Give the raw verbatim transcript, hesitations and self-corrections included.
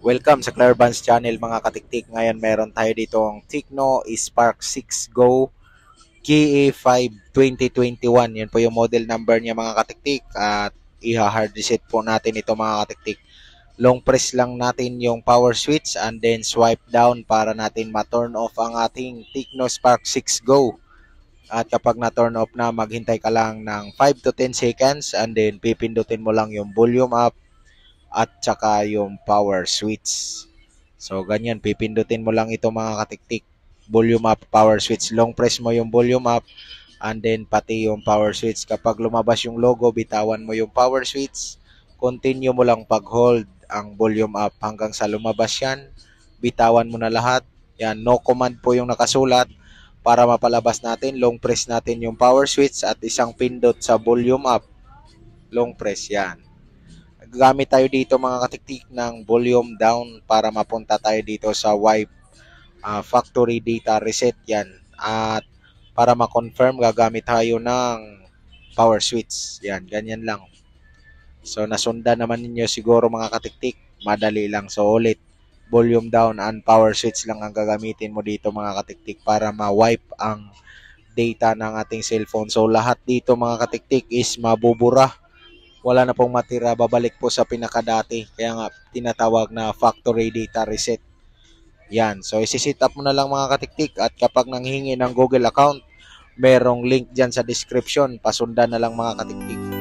Welcome sa Clairvance Channel mga katiktik. Ngayon meron tayo dito ang Tecno Spark six Go K A five twenty twenty-one. Yan po yung model number niya mga katiktik. At i-hard reset po natin ito mga katiktik. Long press lang natin yung power switch and then swipe down para natin ma-turn off ang ating Tecno Spark six Go. At kapag na-turn off na, maghintay ka lang ng five to ten seconds and then pipindutin mo lang yung volume up at saka yung power switch. So, ganyan. Pipindutin mo lang ito mga katiktik. Volume up, power switch. Long press mo yung volume up and then pati yung power switch. Kapag lumabas yung logo, bitawan mo yung power switch. Continue mo lang pag-hold ang volume up hanggang sa lumabas yan. Bitawan mo na lahat. Yan, no command po yung nakasulat. Para mapalabas natin, long press natin yung power switch at isang pindot sa volume up. Long press yan. Gamit tayo dito mga katiktik ng volume down para mapunta tayo dito sa wipe uh, factory data reset yan. At para ma-confirm gagamit tayo ng power switch. Yan, ganyan lang. So nasundan naman ninyo siguro mga katiktik. Madali lang. So ulit, volume down and power switch lang ang gagamitin mo dito mga katiktik para ma-wipe ang data ng ating cellphone. So lahat dito mga katiktik is mabubura. Wala na pong matira, babalik po sa pinakadati. Kaya nga, tinatawag na factory data reset. Yan. So, isi-set up mo na lang mga katiktik. At kapag nanghingi ng Google account, merong link dyan sa description. Pasundan na lang mga katiktik.